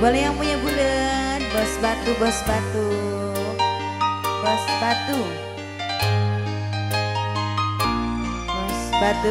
Boleh yang punya bulan, bos batu, bos batu, bos batu, bos batu.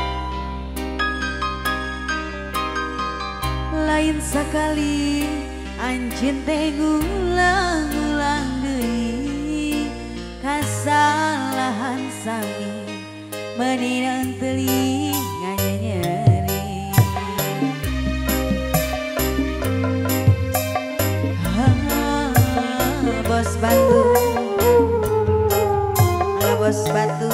Lain sekali anjing teh ngulang-ulang deui kasalahan sami meninang telinga nyeri. Bos batu, bos batu.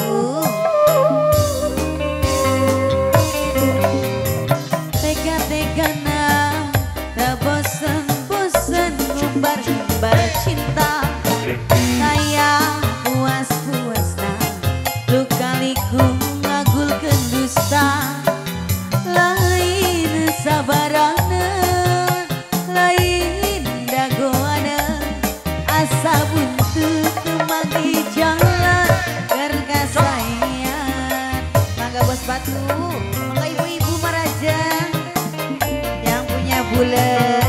Tega-tegana tak bosan-bosan ngumbar-ngumbar cinta. Sayang puas-puasna luka-liku ngagulkeun dusta. Lain sabarana, lain dagoana, asa buntut manggi jalan kerkasayang. Mangga bos batu, mangga ibu-ibu maraja yang punya bulan.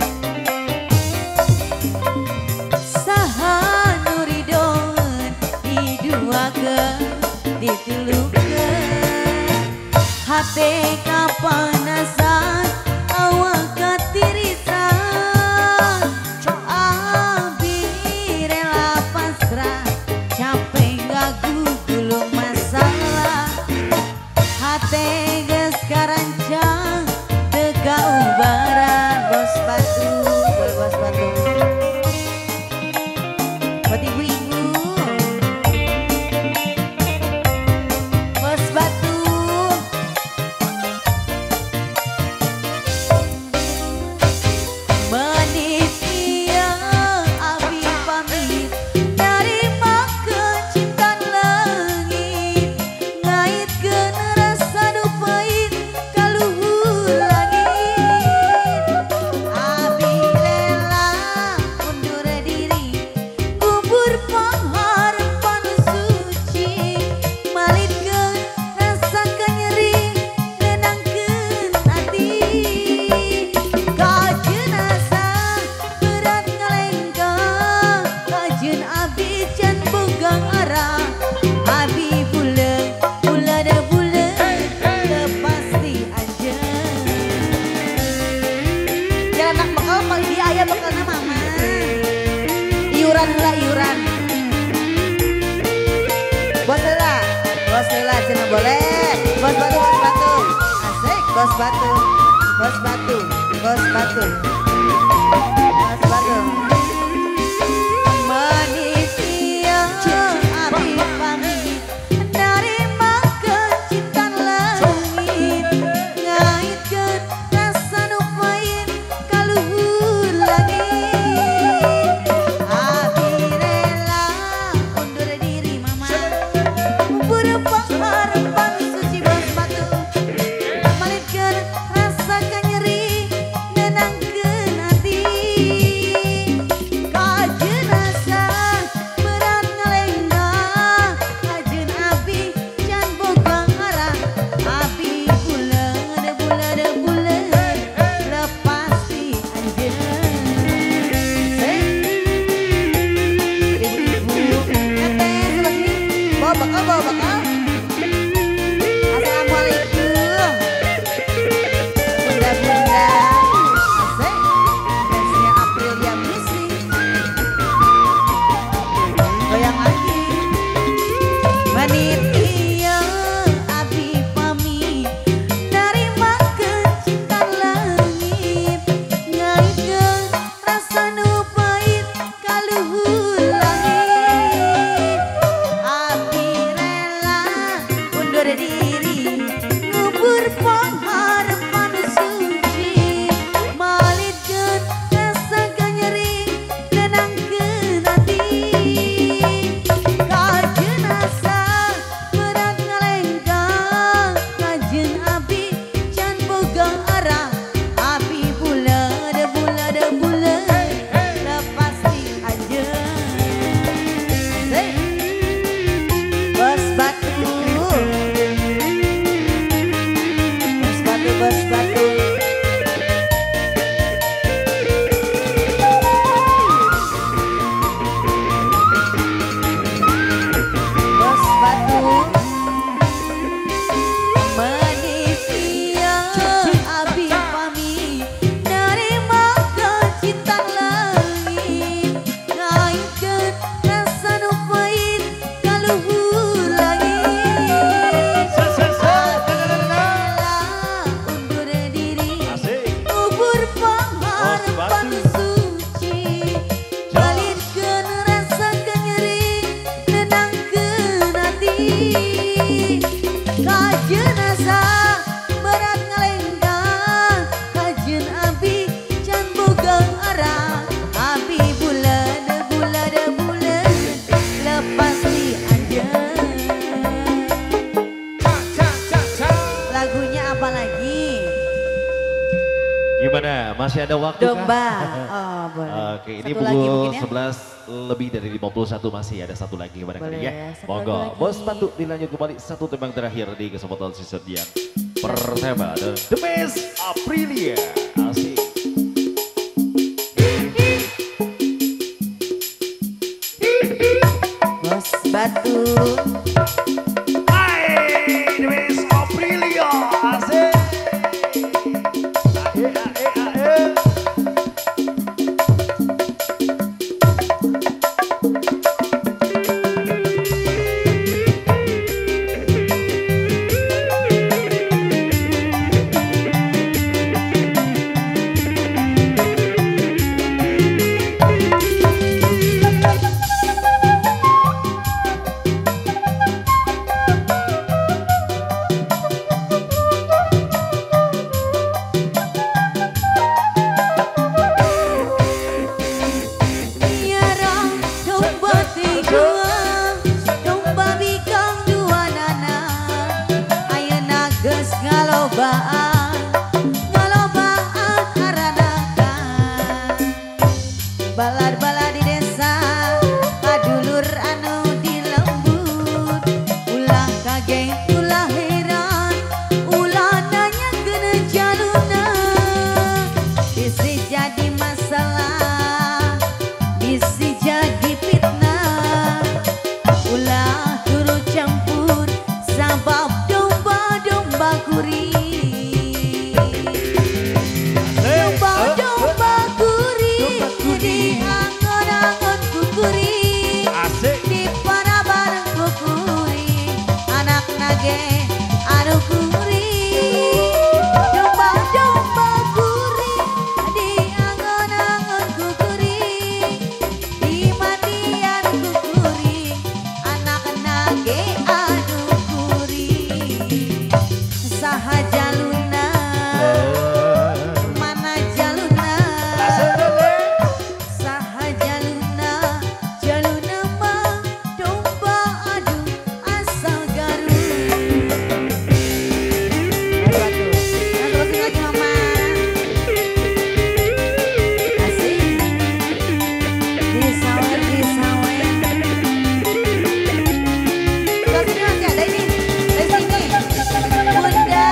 Saha nuridon diduakeun ditulukeun hate kapanasan awak katirisan. Abi rela pasrah capek gagu gulung masalah hate geus karancang teka ubaran. Bos batu, boleh bos batu buat ibu-ibu. Bos batu manisnya abi pamit dari makan cinta langit ngaitkeun rasa nu pait kaluhur langit. Abi rela undur diri kubur pengharapan suci malitkeun rasa kanyeri nenangkeun hati. Kajeun asa berat ngalenggang kajeun abi can bogang arah. Abi buleung bulada buleung lepasti aja. Jangan anak bakal pagi dia ayah bakalna mama. Iuran heula iuran. Bos heula cenah boleh. Bos batu, bos batu. Asik bos batu. Bos batu, bos batu. Bos batu. Manisnya abi pamit dari makan cinta langit ngaitkeun rasa nu pait kaluhur langit. Abi rela undur diri mama kubur pengharapan suci. Bos batu malitkeun rasa kanyeri nenangkeun hati. Kajeun asa berat ngalenggang kajeun abi can bogang arah. Abi bulada buleung lepasti anjeun. Ibu-ibu teteh selesai bawa bakal bawa bakal. Assalamualaikum bunda-bunda. Asik versinya Aprilia Music. Goyang lagi. Manitia abi pamit dari makan cinta langit ngaitkeun rasa nu pait kaluhur langit. Abi rela undur diri ngubur pengharapan suci malitkeun rasa kanyeri nenangkeun hati. Kajeun asa berat ngalenggang kajeun abi can bogang arah. Abi bulada buleung lepasti anjeun. Bos batu, bos batu, bos batu. Gimana? Masih ada waktu Domba. kah? Oh, boleh. Oke, ini Satu pukul lagi mungkin ya? 11 lebih dari 51 masih ada satu lagi barangkali Boleh, ya. satu Monggo, lagi. Bos Batu dilanjut kembali satu tembang terakhir di kesempatan season yang pertama dan The Miss Aprilia. Asik. Bos Batu. Hai, The Miss Aprilia. Asik. Ae, ae, ae. Balad-balad di desa kadulur anu di lembut ulah kaget ulah heran ulah nanya kena jaluna bisi jadi masalah bisi jadi fitnah ulah turut campur sabab domba-domba kuring domba-domba kuring di angon-angon kukuring di parabar kukuring anak nage anu kuring domba-domba kuring di angon-angon kukuring di mandian kukuring anak nage anu kuring saha jaluna mana jaluna saha jaluna jaluna mah domba adu asal garut. Waduh, nah terusin lagi mama. Asik. Disawer, disawer. Terusin lagi ada ini, dari sini. Bunda.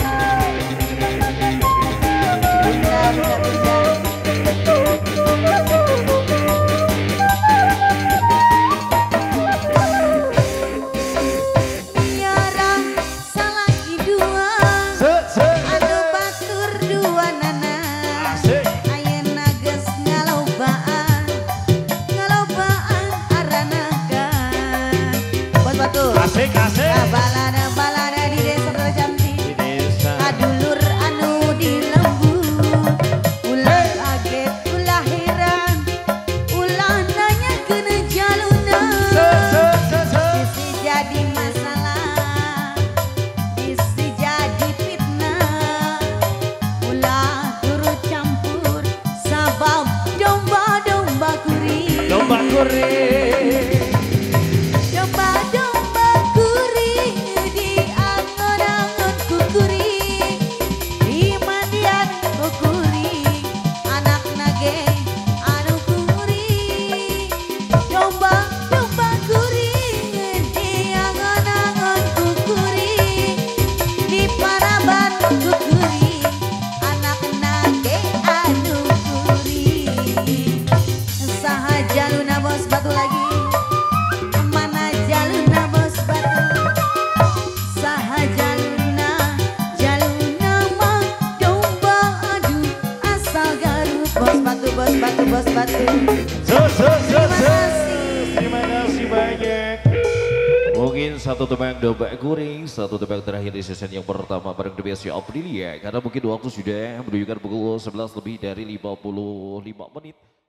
Nyarang salah dua anu batur dua nana ayeuna geus ngalobaan aranakan Bos Batu Asik, asik. balada-balada di desa tercantik Di desa. kadulur anu di lembut ulah kaget ulah heran ulah nanya kena jaluna bisi jadi masalah bisi jadi fitnah ulah turut campur sabab domba-domba kuring Domba kuring. domba-domba kuring di angon-angon kukuring di mandian kukuring anak nage anu kuring domba-domba kuring di angon-angon kukuring di paraban kukuring anak nage anu kuring saha jaluna Bos Batu lagi mana jaluna Bos Batu saha jaluna mah domba adu asal garut Bos Batu Bos Batu Bos Batu terima kasih. Terima kasih banyak. Mungkin satu tembang domba kuring, satu tembang terakhir di season yang pertama bareng The Miss Aprilia. Karena mungkin waktu sudah menunjukkan pukul 11 lebih dari 55 menit.